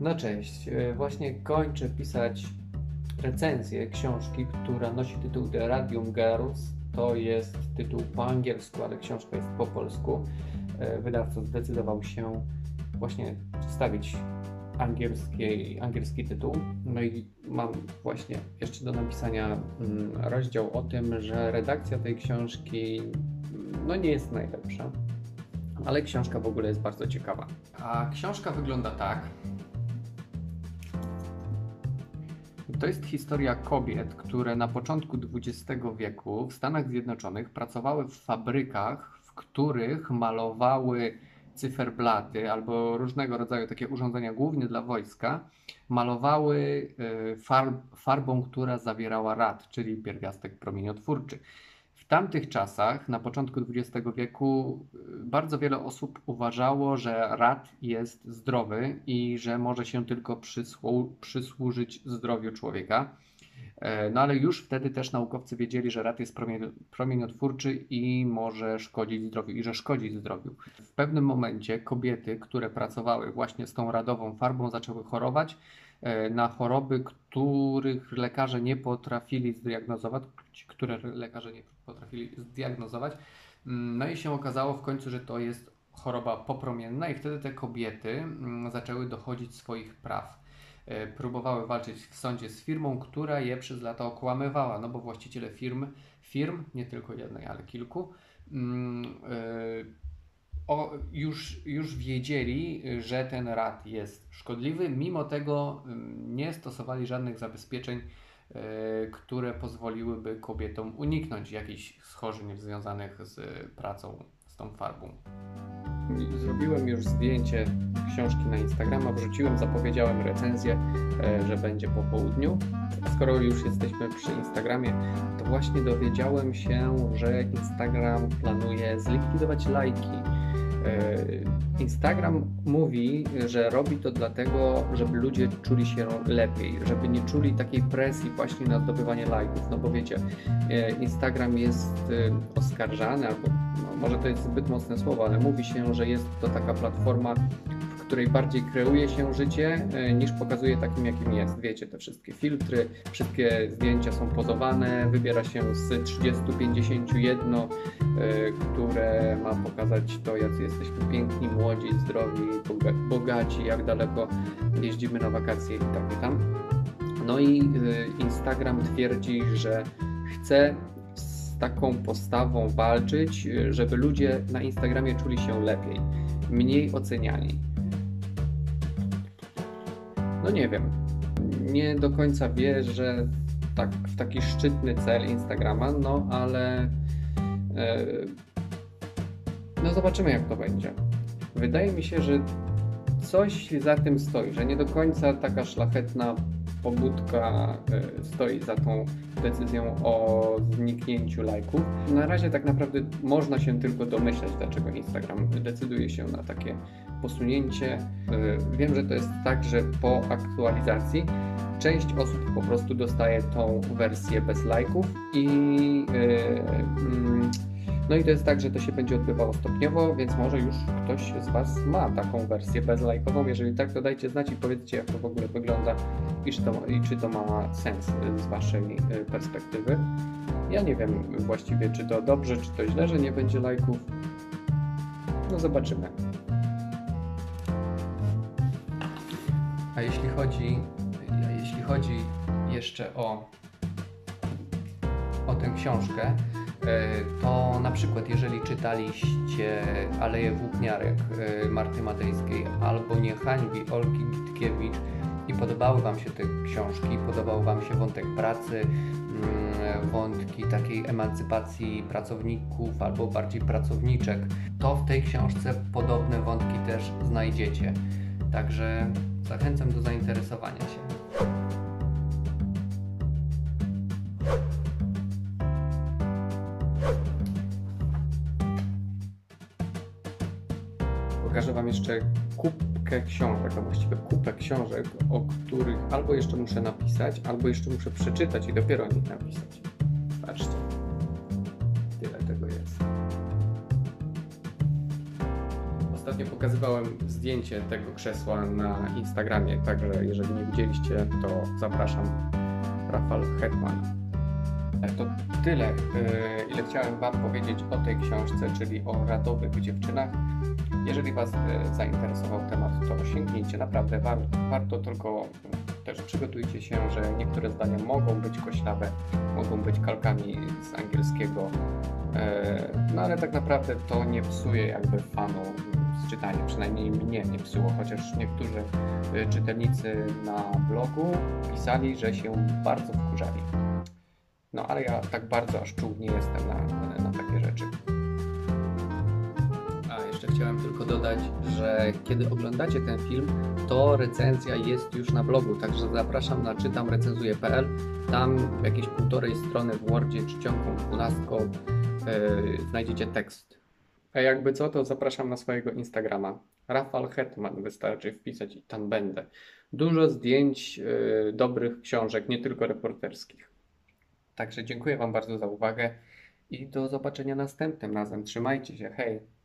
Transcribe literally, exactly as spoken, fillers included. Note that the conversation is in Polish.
No cześć, E, właśnie kończę pisać recenzję książki, która nosi tytuł The Radium Girls. To jest tytuł po angielsku, ale książka jest po polsku. E, Wydawca zdecydował się właśnie wstawić angielski, angielski tytuł. No i mam właśnie jeszcze do napisania mm, rozdział o tym, że redakcja tej książki no nie jest najlepsza, ale książka w ogóle jest bardzo ciekawa. A książka wygląda tak. To jest historia kobiet, które na początku dwudziestego wieku w Stanach Zjednoczonych pracowały w fabrykach, w których malowały cyferblaty albo różnego rodzaju takie urządzenia, głównie dla wojska, malowały farb, farbą, która zawierała rad, czyli pierwiastek promieniotwórczy. W tamtych czasach, na początku dwudziestego wieku, bardzo wiele osób uważało, że rad jest zdrowy i że może się tylko przysłu- przysłużyć zdrowiu człowieka. No ale już wtedy też naukowcy wiedzieli, że rad jest promienio- promieniotwórczy i może szkodzić zdrowiu, i że szkodzi zdrowiu. W pewnym momencie kobiety, które pracowały właśnie z tą radową farbą, zaczęły chorować na choroby, których lekarze nie potrafili zdiagnozować, które lekarze nie potrafili zdiagnozować. No i się okazało w końcu, że to jest choroba popromienna i wtedy te kobiety zaczęły dochodzić swoich praw. Próbowały walczyć w sądzie z firmą, która je przez lata okłamywała, no bo właściciele firm, firm, nie tylko jednej, ale kilku, o, już, już wiedzieli, że ten rad jest szkodliwy, mimo tego nie stosowali żadnych zabezpieczeń, które pozwoliłyby kobietom uniknąć jakichś schorzeń związanych z pracą z tą farbą. Zrobiłem już zdjęcie książki na Instagrama, wrzuciłem, zapowiedziałem recenzję, że będzie po południu. Skoro już jesteśmy przy Instagramie, to właśnie dowiedziałem się, że Instagram planuje zlikwidować lajki. Instagram mówi, że robi to dlatego, żeby ludzie czuli się lepiej, żeby nie czuli takiej presji właśnie na zdobywanie lajków, no bo wiecie, Instagram jest oskarżany, albo no, może to jest zbyt mocne słowo, ale mówi się, że jest to taka platforma, w której bardziej kreuje się życie, niż pokazuje takim, jakim jest. Wiecie, te wszystkie filtry, wszystkie zdjęcia są pozowane, wybiera się z trzydziestu pięćdziesięciu jedno, które ma pokazać to, jacy jesteśmy piękni, młodzi, zdrowi, bogaci, jak daleko jeździmy na wakacje i tak i tam. No i Instagram twierdzi, że chce z taką postawą walczyć, żeby ludzie na Instagramie czuli się lepiej, mniej oceniani. No nie wiem, nie do końca wierzę tak, w taki szczytny cel Instagrama, no ale yy, no zobaczymy, jak to będzie. Wydaje mi się, że coś za tym stoi, że nie do końca taka szlachetna pobudka yy, stoi za tą decyzją o zniknięciu lajków. Na razie tak naprawdę można się tylko domyślać, dlaczego Instagram decyduje się na takie posunięcie. Wiem, że to jest tak, że po aktualizacji część osób po prostu dostaje tą wersję bez lajków i no i to jest tak, że to się będzie odbywało stopniowo, więc może już ktoś z Was ma taką wersję bezlajkową. Jeżeli tak, to dajcie znać i powiedzcie, jak to w ogóle wygląda i czy to, i czy to ma sens z Waszej perspektywy. Ja nie wiem właściwie, czy to dobrze, czy to źle, że nie będzie lajków. No zobaczymy. A jeśli chodzi, jeśli chodzi jeszcze o, o tę książkę, to na przykład jeżeli czytaliście Aleję Włókniarek Marty Matejskiej albo Nie hańbi Olgi Gitkiewicz i podobały Wam się te książki, podobał Wam się wątek pracy, wątki takiej emancypacji pracowników albo bardziej pracowniczek, to w tej książce podobne wątki też znajdziecie. Także zachęcam do zainteresowania się. Pokażę Wam jeszcze kubkę książek, a właściwie kupę książek, o których albo jeszcze muszę napisać, albo jeszcze muszę przeczytać i dopiero o nich napisać. Patrzcie, tyle tego jest. Ostatnio pokazywałem zdjęcie tego krzesła na Instagramie, także jeżeli nie widzieliście, to zapraszam. Rafał Hetman. To tyle, yy, ile chciałem Wam powiedzieć o tej książce, czyli o radowych dziewczynach. Jeżeli Was yy, zainteresował temat, to sięgnijcie, naprawdę war, warto, tylko też przygotujcie się, że niektóre zdania mogą być koślawe, mogą być kalkami z angielskiego, yy, no ale tak naprawdę to nie psuje jakby fanu z czytania, przynajmniej mnie nie psuło, chociaż niektórzy yy, czytelnicy na blogu pisali, że się bardzo wkurzali. No ale ja tak bardzo aż czuł nie jestem na, na takie rzeczy. A jeszcze chciałem tylko dodać, że kiedy oglądacie ten film, to recenzja jest już na blogu, także zapraszam na czytam recenzuje kropka p l. Tam jakieś półtorej strony w Wordzie czcionką dwunastką yy, znajdziecie tekst. A jakby co, to zapraszam na swojego Instagrama. Rafał Hetman, wystarczy wpisać i tam będę. Dużo zdjęć yy, dobrych książek, nie tylko reporterskich. Także dziękuję Wam bardzo za uwagę i do zobaczenia następnym razem. Trzymajcie się, hej!